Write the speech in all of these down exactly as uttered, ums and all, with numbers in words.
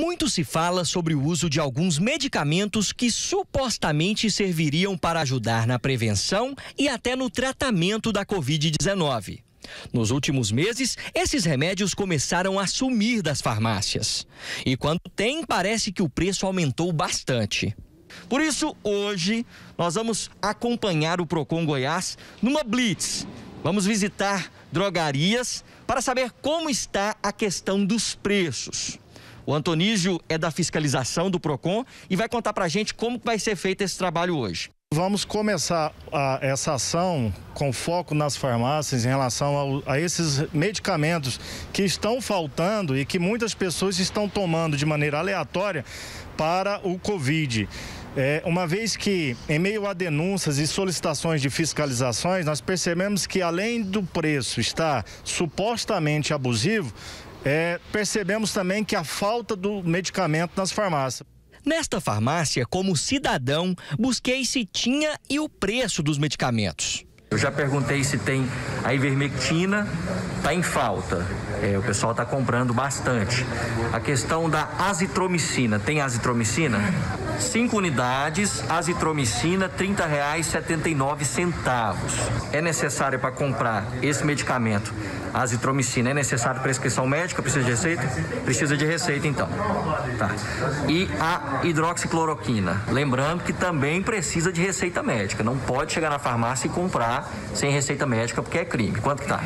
Muito se fala sobre o uso de alguns medicamentos que supostamente serviriam para ajudar na prevenção e até no tratamento da covid dezenove. Nos últimos meses, esses remédios começaram a sumir das farmácias. E quando tem, parece que o preço aumentou bastante. Por isso, hoje, nós vamos acompanhar o Procon Goiás numa blitz. Vamos visitar drogarias para saber como está a questão dos preços. O Antonísio é da fiscalização do Procon e vai contar pra gente como vai ser feito esse trabalho hoje. Vamos começar a, essa ação com foco nas farmácias em relação ao, a esses medicamentos que estão faltando e que muitas pessoas estão tomando de maneira aleatória para o Covid. É, uma vez que, em meio a denúncias e solicitações de fiscalizações, nós percebemos que, além do preço estar supostamente abusivo, é, percebemos também que a falta do medicamento nas farmácias. Nesta farmácia, como cidadão, busquei se tinha e o preço dos medicamentos. Eu já perguntei se tem a ivermectina, está em falta. É, o pessoal está comprando bastante. A questão da azitromicina, tem azitromicina? Cinco unidades, azitromicina, trinta reais e setenta e nove centavos. É necessário para comprar esse medicamento, a azitromicina, é necessário prescrição médica? Precisa de receita? Precisa de receita, então. Tá. E a hidroxicloroquina, lembrando que também precisa de receita médica. Não pode chegar na farmácia e comprar sem receita médica, porque é crime. Quanto que tá?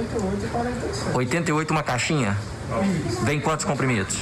oitenta e oito uma caixinha? Vem quantos comprimidos?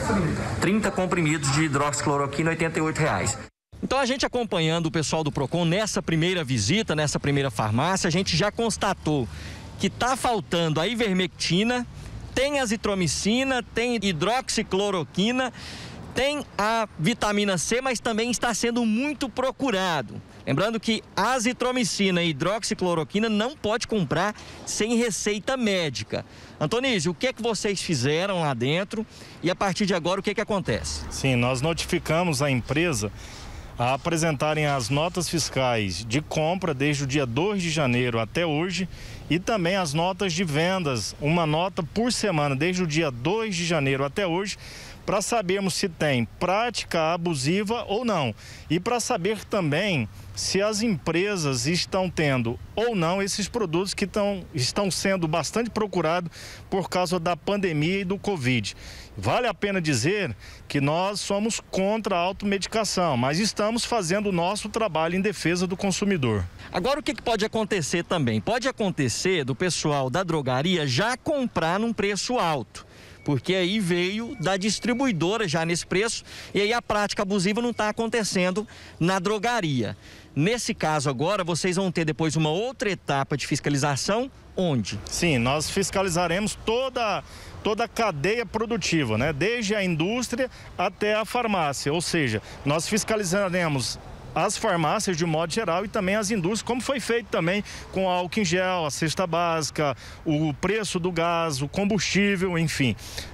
trinta comprimidos de hidroxicloroquina, oitenta e oito reais. Então, a gente acompanhando o pessoal do Procon nessa primeira visita, nessa primeira farmácia, a gente já constatou que está faltando a ivermectina, tem azitromicina, tem hidroxicloroquina, tem a vitamina C, mas também está sendo muito procurado. Lembrando que azitromicina e hidroxicloroquina não pode comprar sem receita médica. Antonísio, o que é que vocês fizeram lá dentro e a partir de agora o que é que acontece? Sim, nós notificamos a empresa a apresentarem as notas fiscais de compra desde o dia dois de janeiro até hoje e também as notas de vendas, uma nota por semana desde o dia dois de janeiro até hoje, para sabermos se tem prática abusiva ou não. E para saber também se as empresas estão tendo ou não esses produtos que tão, estão sendo bastante procurados por causa da pandemia e do Covid. Vale a pena dizer que nós somos contra a automedicação, mas estamos fazendo o nosso trabalho em defesa do consumidor. Agora, o que pode acontecer também? Pode acontecer do pessoal da drogaria já comprar num preço alto, porque aí veio da distribuidora já nesse preço e aí a prática abusiva não está acontecendo na drogaria. Nesse caso agora, vocês vão ter depois uma outra etapa de fiscalização, onde? Sim, nós fiscalizaremos toda, toda a cadeia produtiva, né? Desde a indústria até a farmácia, ou seja, nós fiscalizaremos as farmácias de um modo geral e também as indústrias, como foi feito também com álcool em gel, a cesta básica, o preço do gás, o combustível, enfim.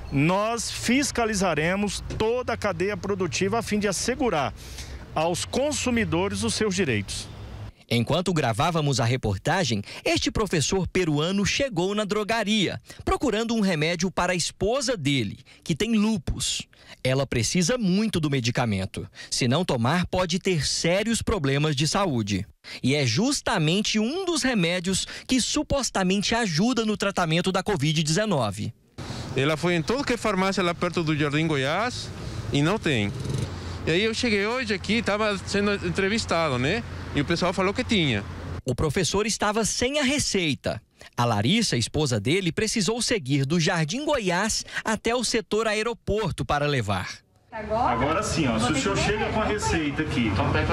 Nós fiscalizaremos toda a cadeia produtiva a fim de assegurar aos consumidores os seus direitos. Enquanto gravávamos a reportagem, este professor peruano chegou na drogaria, procurando um remédio para a esposa dele, que tem lúpus. Ela precisa muito do medicamento. Se não tomar, pode ter sérios problemas de saúde. E é justamente um dos remédios que supostamente ajuda no tratamento da covid dezenove. Ela foi em toda que farmácia lá perto do Jardim Goiás e não tem. E aí eu cheguei hoje aqui, estava sendo entrevistado, né? E o pessoal falou que tinha. O professor estava sem a receita. A Larissa, a esposa dele, precisou seguir do Jardim Goiás até o setor aeroporto para levar. Agora, agora sim, ó, se o senhor chega com a receita aqui,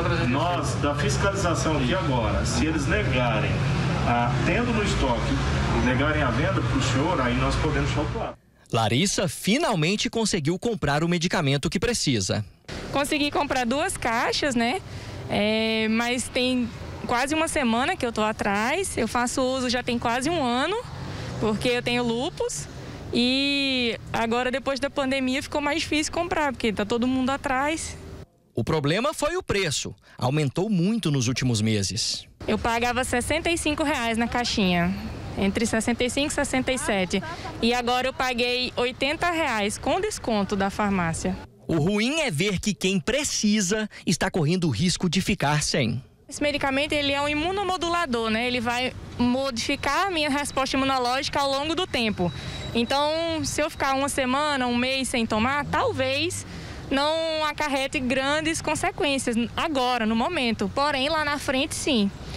nós, da fiscalização aqui agora, se eles negarem, ah, tendo no estoque, negarem a venda para o senhor, aí nós podemos calcular. Larissa finalmente conseguiu comprar o medicamento que precisa. Consegui comprar duas caixas, né? É, mas tem quase uma semana que eu tô atrás. Eu faço uso já tem quase um ano, porque eu tenho lúpus. E agora, depois da pandemia, ficou mais difícil comprar, porque tá todo mundo atrás. O problema foi o preço. Aumentou muito nos últimos meses. Eu pagava sessenta e cinco reais na caixinha. entre sessenta e cinco e sessenta e sete. E agora eu paguei oitenta reais com desconto da farmácia. O ruim é ver que quem precisa está correndo o risco de ficar sem. Esse medicamento ele é um imunomodulador, né? Ele vai modificar a minha resposta imunológica ao longo do tempo. Então, se eu ficar uma semana, um mês sem tomar, talvez não acarrete grandes consequências agora, no momento. Porém, lá na frente, sim.